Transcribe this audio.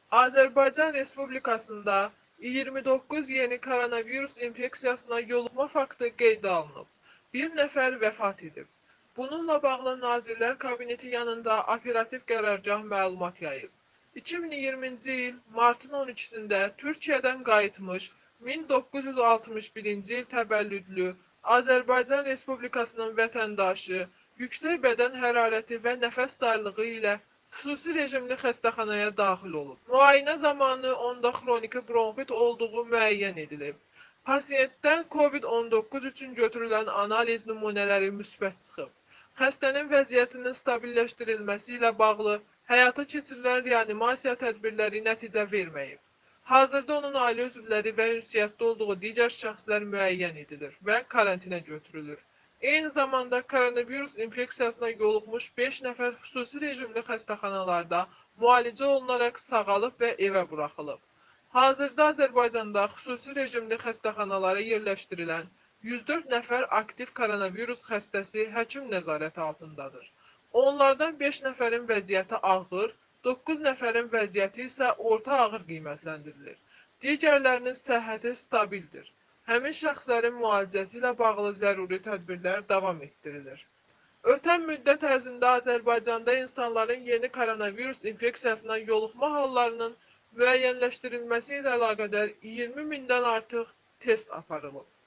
Azərbaycan Respublikasında 29 yeni koronavirus infeksiyasına yoluxma faktı qeydə alınıb. Bir nəfər vəfat edib. Bununla bağlı Nazirlər Kabineti yanında operativ qərargah məlumat yayıb. 2020-ci il martın 12-sində Türkiyədən qayıtmış 1961-ci il təvəllüdlü Azərbaycan Respublikasının vətəndaşı yüksək bədən hərarəti və nəfəs darlığı ilə xüsusi rejimli xəstəxanaya daxil olub. Müayinə zamanı onda xroniki bronxit olduğu müəyyən edilib. Pasiyentdən COVID-19 üçün götürülən analiz nümunələri müsbət çıxıb. Xəstənin vəziyyətinin stabilləşdirilməsi ilə bağlı həyata keçirilən reanimasiya tədbirləri nəticə verməyib. Hazırda onun ailə üzvləri və ünsiyyətdə olduğu digər şəxslər müəyyən edilir və karantinə götürülür. Eyni zamanda koronavirus infeksiyasına yoluxmuş 5 nəfər xüsusi rejimli xəstəxanalarda müalicə olunaraq sağalıb və evə buraxılıb. Hazırda Azərbaycanda xüsusi rejimli xəstəxanalara yerləşdirilən 104 nəfər aktiv koronavirus xəstəsi həkim nəzarəti altındadır. Onlardan 5 nəfərin vəziyyəti ağır, 9 nəfərin vəziyyəti isə orta ağır qiymətləndirilir. Digərlərinin səhhəti stabildir. Həmin şəxslərin müalicəsi ilə bağlı zəruri tədbirlər davam etdirilir. Ötən müddət ərzində Azərbaycanda insanların yeni koronavirus infeksiyasına yoluxma hallarının müəyyənləşdirilməsi ilə əlaqədar 20 mindən artıq test aparılıb.